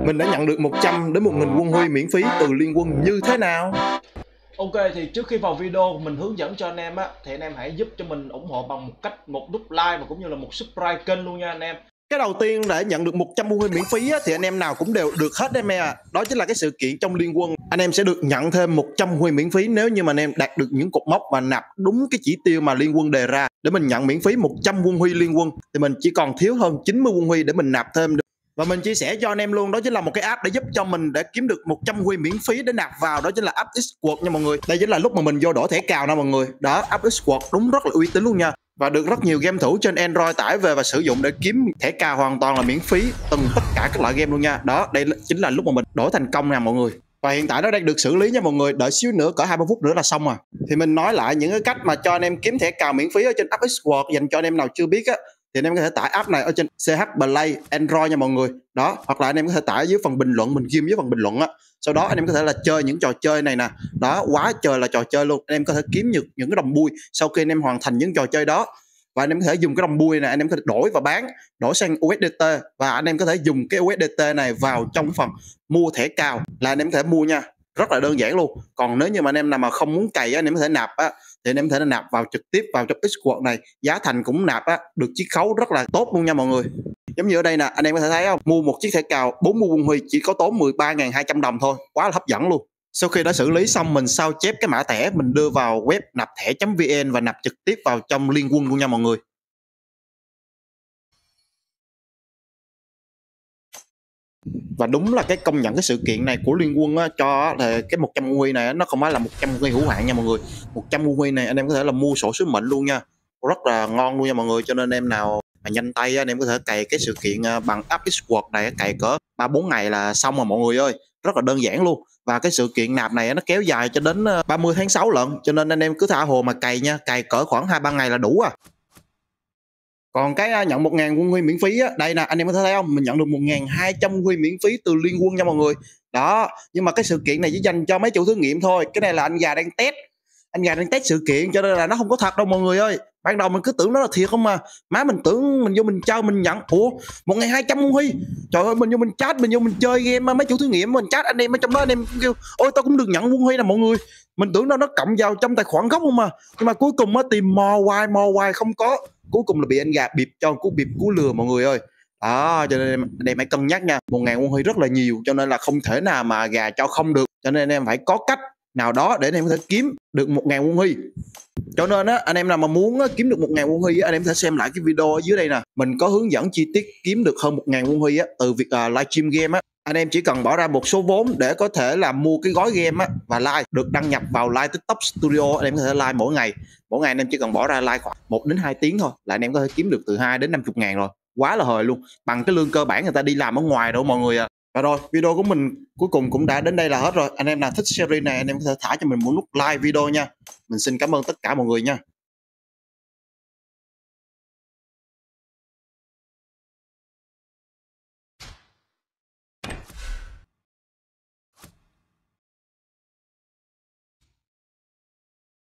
mình đã nhận được 100 đến 1.000 quân huy miễn phí từ Liên Quân như thế nào? Ok, thì trước khi vào video mình hướng dẫn cho anh em á, thì anh em hãy giúp cho mình ủng hộ bằng một nút like và cũng như là một subscribe kênh luôn nha anh em. Cái đầu tiên để nhận được 100 quân huy miễn phí á, thì anh em nào cũng đều được hết em à. Đó chính là cái sự kiện trong Liên Quân. Anh em sẽ được nhận thêm 100 quân huy miễn phí nếu như mà anh em đạt được những cột mốc và nạp đúng cái chỉ tiêu mà Liên Quân đề ra. Để mình nhận miễn phí 100 quân huy Liên Quân thì mình chỉ còn thiếu hơn 90 quân huy để mình nạp thêm. Và mình chia sẻ cho anh em luôn, đó chính là một cái app để giúp cho mình để kiếm được 100 huy miễn phí để nạp vào, đó chính là app Xquad nha mọi người. Đây chính là lúc mà mình vô đổi thẻ cào nè mọi người. Đó, app Xquad đúng rất là uy tín luôn nha. Và được rất nhiều game thủ trên Android tải về và sử dụng để kiếm thẻ cào hoàn toàn là miễn phí tất cả các loại game luôn nha. Đó, đây chính là lúc mà mình đổi thành công nè mọi người. Và hiện tại nó đang được xử lý nha mọi người, đợi xíu nữa cỡ 20 phút nữa là xong à. Thì mình nói lại những cái cách mà cho anh em kiếm thẻ cào miễn phí ở trên app Xquad dành cho anh em nào chưa biết á, thì anh em có thể tải app này ở trên CH Play Android nha mọi người. Đó, hoặc là anh em có thể tải dưới phần bình luận, mình ghim dưới phần bình luận á. Sau đó anh em có thể là chơi những trò chơi này nè. Đó, quá trời là trò chơi luôn. Anh em có thể kiếm được những cái đồng bui sau khi anh em hoàn thành những trò chơi đó. Và anh em có thể dùng cái đồng bui này, anh em có thể đổi và bán, đổi sang USDT, và anh em có thể dùng cái USDT này vào trong phần mua thẻ cào là anh em có thể mua nha. Rất là đơn giản luôn. Còn nếu như mà anh em nào mà không muốn cày á, anh em có thể nạp á, thì anh em có thể nạp vào trực tiếp vào trong Xquad này, giá thành cũng nạp á, được chiết khấu rất là tốt luôn nha mọi người. Giống như ở đây nè, anh em có thể thấy không, mua một chiếc thẻ cào 40 quân huy chỉ có tốn 13.200 đồng thôi, quá là hấp dẫn luôn. Sau khi đã xử lý xong, mình sao chép cái mã thẻ, mình đưa vào web nạp thẻ.vn và nạp trực tiếp vào trong Liên Quân luôn nha mọi người. Và đúng là cái công nhận cái sự kiện này của Liên Quân á, cho là cái 100 quân huy này nó không phải là 100 quân huy hữu hạn nha mọi người. 100 quân huy này anh em có thể là mua sổ số mệnh luôn nha, rất là ngon luôn nha mọi người. Cho nên anh em nào mà nhanh tay anh em có thể cày cái sự kiện bằng app Xquad này, cày cỡ 3-4 ngày là xong rồi mọi người ơi, rất là đơn giản luôn. Và cái sự kiện nạp này nó kéo dài cho đến 30 tháng 6 lận, cho nên anh em cứ tha hồ mà cày nha, cày cỡ khoảng 2-3 ngày là đủ à. Còn cái nhận 1.000 quân huy miễn phí á, đây nè anh em có thể thấy không, mình nhận được 1.200 quân huy miễn phí từ Liên Quân nha mọi người. Đó, nhưng mà cái sự kiện này chỉ dành cho mấy chủ thử nghiệm thôi. Cái này là anh già đang test sự kiện, cho nên là nó không có thật đâu mọi người ơi. Ban đầu mình cứ tưởng nó là thiệt không mà. Má mình tưởng mình vô mình chơi mình nhận, ủa 1.200 quân huy. Trời ơi, mình vô mình chat, mình vô mình chơi game mấy chủ thử nghiệm, mình chat anh em ở trong đó, anh em kêu ôi tao cũng được nhận quân huy nè mọi người. Mình tưởng nó cộng vào trong tài khoản gốc không mà. Nhưng mà cuối cùng á tìm mò hoài không có. Cuối cùng là bị anh gà bịp cho cú bịp cú lừa mọi người ơi. Đó, cho nên anh em hãy cân nhắc nha. 1.000 quân huy rất là nhiều, cho nên là không thể nào mà gà cho không được. Cho nên anh em phải có cách nào đó để anh em có thể kiếm được 1.000 quân huy. Cho nên á, anh em nào mà muốn kiếm được 1.000 quân huy á, anh em có thể xem lại cái video ở dưới đây nè. Mình có hướng dẫn chi tiết kiếm được hơn 1.000 quân huy á, từ việc livestream game á. Anh em chỉ cần bỏ ra một số vốn để có thể là mua cái gói game á và like, được đăng nhập vào Live TikTok Studio. Anh em có thể like mỗi ngày anh em chỉ cần bỏ ra like khoảng 1 đến 2 tiếng thôi là anh em có thể kiếm được từ 2 đến 50 ngàn rồi, quá là hời luôn, bằng cái lương cơ bản người ta đi làm ở ngoài đâu mọi người à. Và rồi video của mình cuối cùng cũng đã đến đây là hết rồi. Anh em nào thích series này anh em có thể thả cho mình một nút like video nha. Mình xin cảm ơn tất cả mọi người nha.